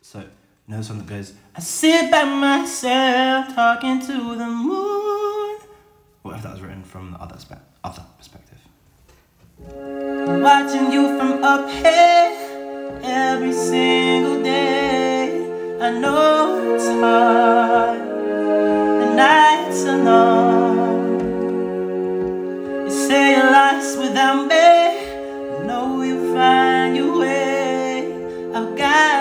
So, you know the song that goes, I sit by myself talking to the moon. What if that was written from the other perspective? Watching you from up here every single day. I know it's hard, the nights are long. You say you're lost without me, I know you'll find your way. I've got